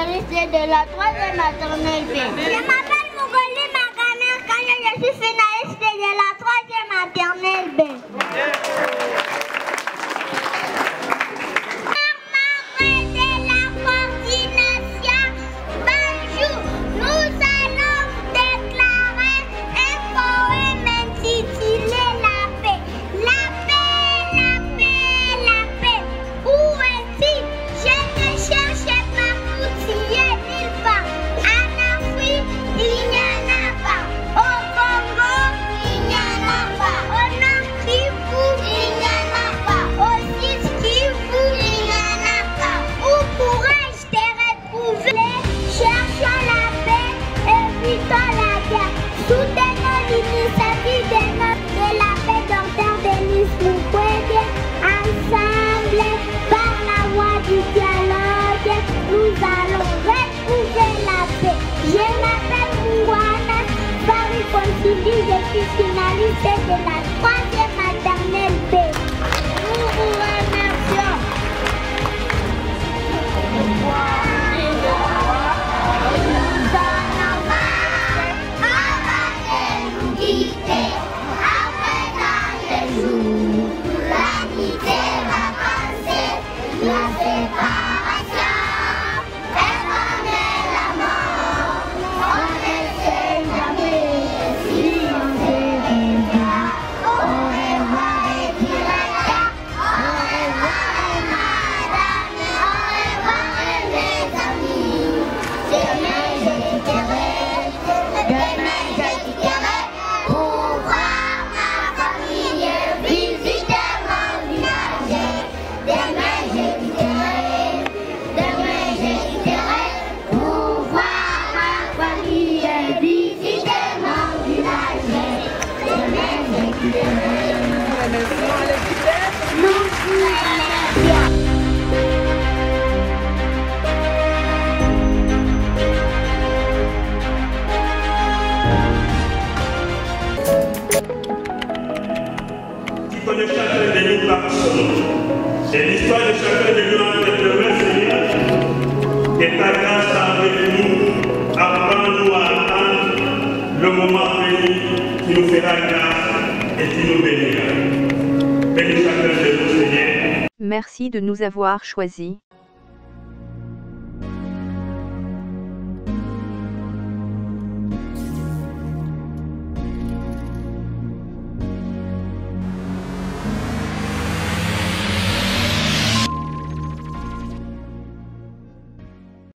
lycée de la 3e maternelle B. Je m'appelle Mougoli Maganer Kanye, je suis finaliste de la 3e maternelle B. Je suis finaliste de la 3e maternelle B. Nous vous remercions. Nous en avons nous quitter. Après dans les jours, l'amitié va passer. La séparation est comme la mort. On ne sait jamais si on s'aimera. Au revoir et pirata. Au revoir madame. Au revoir mes amis. Demain je quitterai. Demain je quitterai pour voir ma famille et visiter mon village. Demain je quitterai. Demain je quitterai pour voir ma famille et visiter mon village. Demain je quitterai. Nous vous remercions. Tu connais chacun de nous par son nom. C'est l'histoire de chacun de nous dans notre main, Seigneur. Que ta grâce avec nous, apprends-nous à attendre le moment venu qui nous fera grâce et qui nous bénira. Bénis chacun de nous, Seigneur. Merci de nous avoir choisis.